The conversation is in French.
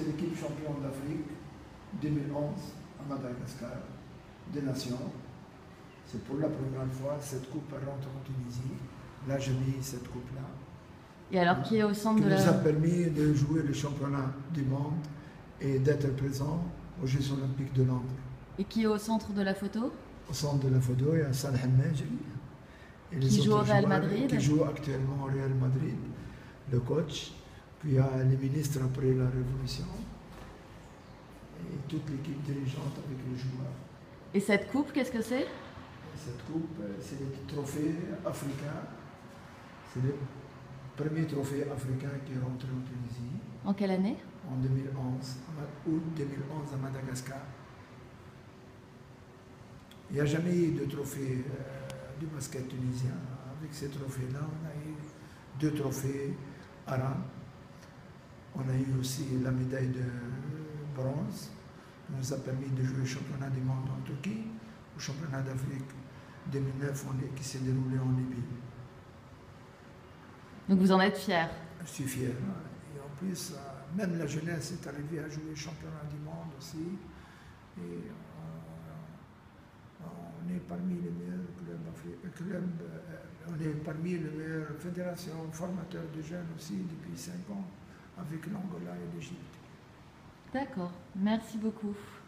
c'est l'équipe championne d'Afrique 2011 à Madagascar, des Nations. C'est pour la première fois cette coupe rentre en Tunisie. Là, j'ai mis cette coupe-là. Et alors, qui est au centre qui de la... nous a permis de jouer le championnat du monde et d'être présent aux Jeux Olympiques de Londres. Et qui est au centre de la photo? Au centre de la photo, il y a Salah Hammaji. Qui joue au Real Madrid. Qui joue actuellement au Real Madrid, le coach. Puis il y a les ministres après la Révolution. Et toute l'équipe dirigeante avec les joueurs. Et cette coupe, qu'est-ce que c'est? Cette coupe, c'est le trophée africain. C'est le premier trophée africain qui est rentré en Tunisie. En quelle année? En 2011, août 2011 à Madagascar. Il n'y a jamais eu de trophée du basket tunisien. Avec ces trophées-là, on a eu 2 trophées arabes. On a eu aussi la médaille de bronze, qui nous a permis de jouer au championnat du monde en Turquie, au championnat d'Afrique 2009 qui s'est déroulé en Libye. Donc vous en êtes fier? Je suis fier. Et en plus, même la jeunesse est arrivée à jouer au championnat du monde aussi. Et on est parmi les meilleurs clubs, on est parmi les meilleures fédérations formateurs de jeunes aussi depuis 5 ans, avec l'Angola et l'Égypte. D'accord, merci beaucoup.